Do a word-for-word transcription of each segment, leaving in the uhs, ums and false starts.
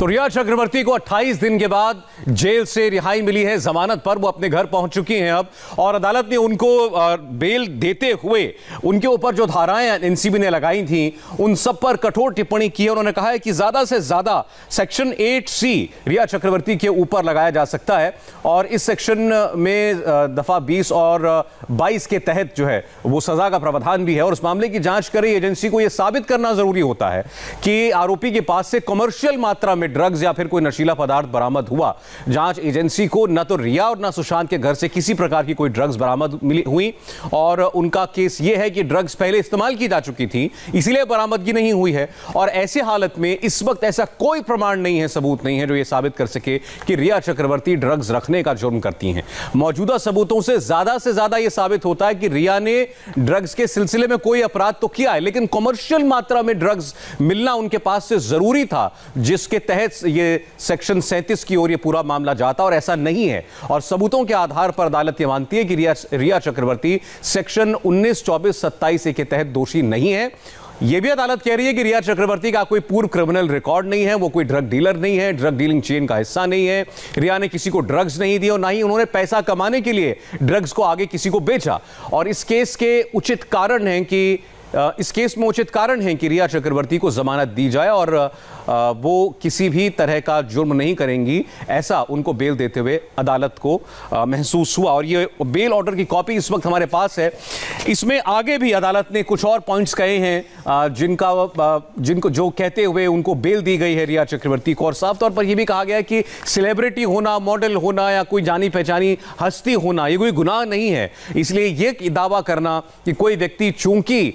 तो रिया चक्रवर्ती को अट्ठाईस दिन के बाद जेल से रिहाई मिली है जमानत पर। वो अपने घर पहुंच चुकी हैं अब, और अदालत ने उनको बेल देते हुए उनके ऊपर जो धाराएं एनसीबी ने लगाई थी उन सब पर कठोर टिप्पणी की है। उन्होंने कहा है कि ज्यादा से ज्यादा सेक्शन एट सी रिया चक्रवर्ती के ऊपर लगाया जा सकता है, और इस सेक्शन में दफा बीस और बाईस के तहत जो है वो सजा का प्रावधान भी है। और इस मामले की जांच कर रही एजेंसी को यह साबित करना जरूरी होता है कि आरोपी के पास से कमर्शियल मात्रा में ड्रग्स या फिर कोई नशीला पदार्थ बरामद हुआ। जांच एजेंसी को न तो रिया और न सुशांत के घर से किसी प्रकार की कोई ड्रग्स बरामद मिली हुई, और उनका केस यह है कि ड्रग्स पहले इस्तेमाल की जा चुकी थी, इसलिए बरामदगी नहीं हुई है। और ऐसे हालत में इस वक्त ऐसा कोई प्रमाण नहीं है, सबूत नहीं है जो यह साबित कर सके कि रिया चक्रवर्ती ड्रग्स रखने का जुर्म करती हैं। मौजूदा सबूतों से ज्यादा से ज्यादा यह साबित होता है कि रिया ने ड्रग्स के सिलसिले में कोई अपराध तो किया है, लेकिन कमर्शियल मात्रा में ड्रग्स मिलना उनके पास से जरूरी था, जिसके तहत ये सेक्शन सैंतीस की ओर ये पूरा मामला जाता, और ऐसा नहीं है। और सबूतों के आधार पर अदालत ये मानती है कि रिया रिया चक्रवर्ती सेक्शन उन्नीस, चौबीस, सत्ताईस के तहत दोषी नहीं है। यह भी अदालत कह रही है कि रिया चक्रवर्ती का कोई पूर्व क्रिमिनल रिकॉर्ड नहीं है, वो कोई ड्रग डीलर नहीं है, ड्रग डीलिंग चेन का हिस्सा नहीं है। रिया ने किसी को ड्रग्स नहीं दिए और ना ही उन्होंने पैसा कमाने के लिए ड्रग्स को आगे किसी को बेचा। और इस केस के उचित कारण हैं कि इस केस में उचित कारण है कि रिया चक्रवर्ती को जमानत दी जाए, और वो किसी भी तरह का जुर्म नहीं करेंगी, ऐसा उनको बेल देते हुए अदालत को महसूस हुआ। और ये बेल ऑर्डर की कॉपी इस वक्त हमारे पास है। इसमें आगे भी अदालत ने कुछ और पॉइंट्स कहे हैं जिनका जिनको जो कहते हुए उनको बेल दी गई है रिया चक्रवर्ती को। और साफ तौर पर यह भी कहा गया है कि सेलिब्रिटी होना, मॉडल होना या कोई जानी पहचानी हस्ती होना ये कोई गुनाह नहीं है। इसलिए यह दावा करना कि कोई व्यक्ति चूंकि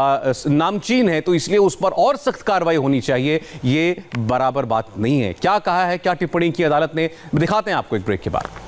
नामचीन है तो इसलिए उस पर और सख्त कार्रवाई होनी चाहिए, ये बराबर बात नहीं है। क्या कहा है, क्या टिप्पणी की अदालत ने, दिखाते हैं आपको एक ब्रेक के बाद।